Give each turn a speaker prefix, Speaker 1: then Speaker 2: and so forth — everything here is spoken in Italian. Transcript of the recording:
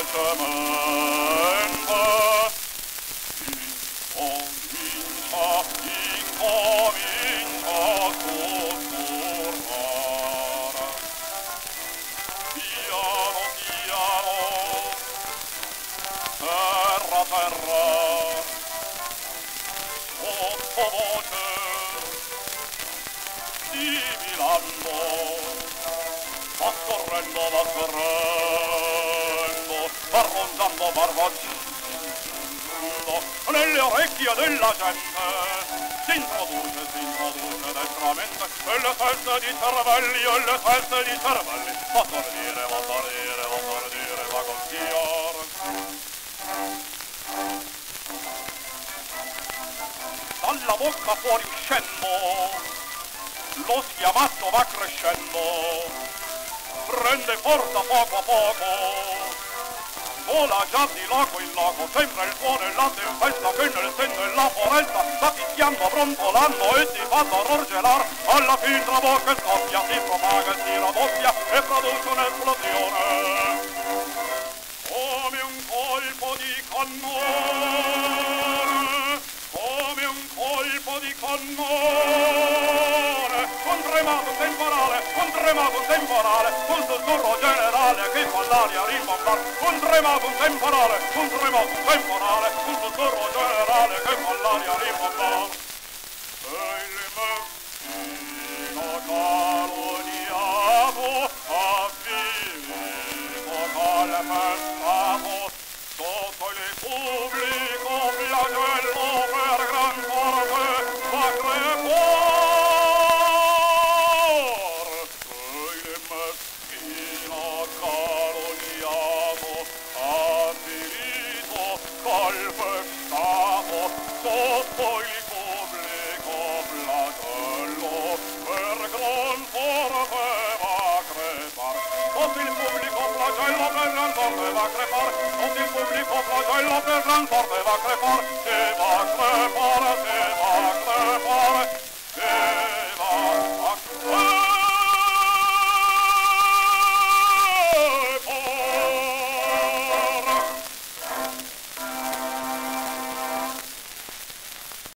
Speaker 1: Nelle orecchie della gente si introduce destramente e le teste di cervelli fa tordire, va consigliare. Dalla bocca fuori uscendo lo schiamazzo va crescendo, prende forza poco a poco, vola già di loco in loco, sembra il cuore e la tempesta che nel senno e la foresta sta fischiando, brontolando e si fa d'orror gelar. Alla fin tra bocca e scoppia, si propaga e si raddoppia e produce un'esplosione come un colpo di cannone, come un colpo di cannone, un tremato temporale, un sussurro generale che fa l'aria rimbombar, un tremato temporale, un sussurro generale che fa l'aria rimbombar. E il meschino calunniato ha finito calpestato sotto il pubblico flagello per gran forte fa crepare. Sotto il pubblico flagello per gran forte va a crepar. Sotto il pubblico flagello per gran forte va a crepar. Sotto il pubblico flagello per gran forte va a crepar. E va a crepar.